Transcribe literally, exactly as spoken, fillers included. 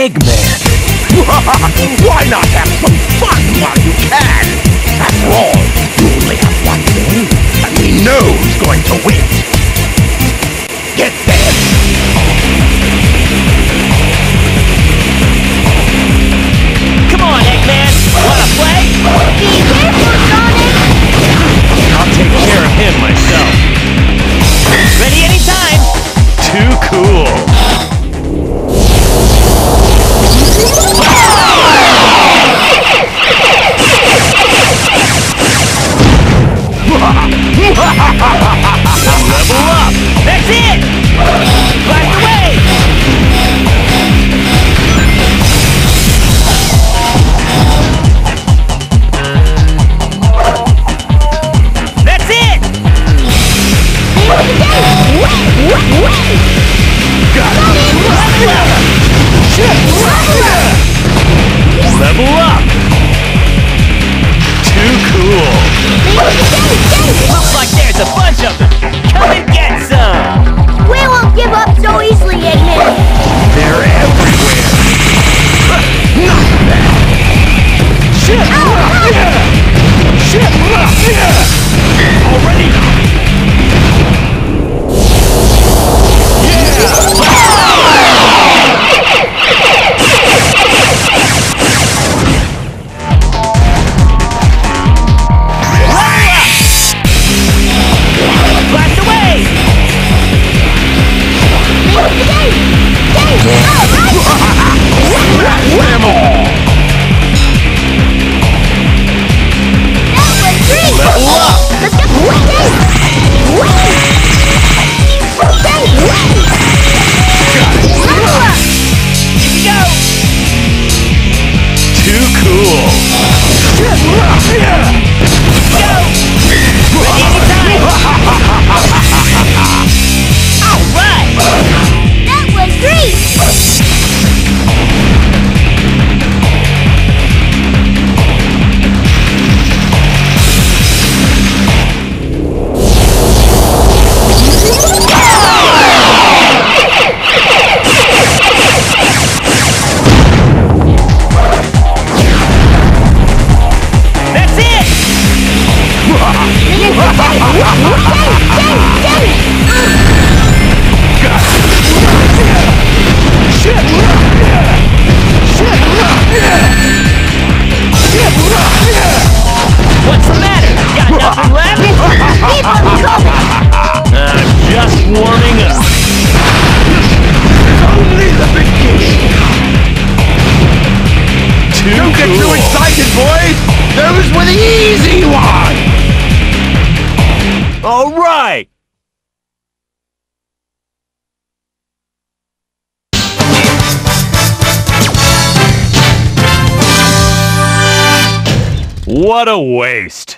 Eggman. Why not have some fun while you can? After all, you only have one thing, and we know who's going to win. Get there! Come on, Eggman! Wanna play? Be careful, Sonic! I'll take care of him myself. Ready anytime! Too cool! Level up! That's it! Blast away! That's it! Level up! Too cool! Looks like there's a bunch of them! Come and get some! We won't give up so easily, Eggman! They're everywhere! Not bad! Shit! Shit! Already? Blast away! Wham all! Level up! Let's go! Level up! Here we go! Too cool! Go! Ready anytime! Alright! That was great! That's it! What's the matter? Got nothing left? Keep on coming! I'm just warming up. Only the beginning! Too Don't get too cool. excited, boys! Those were the easy ones! All right. What a waste.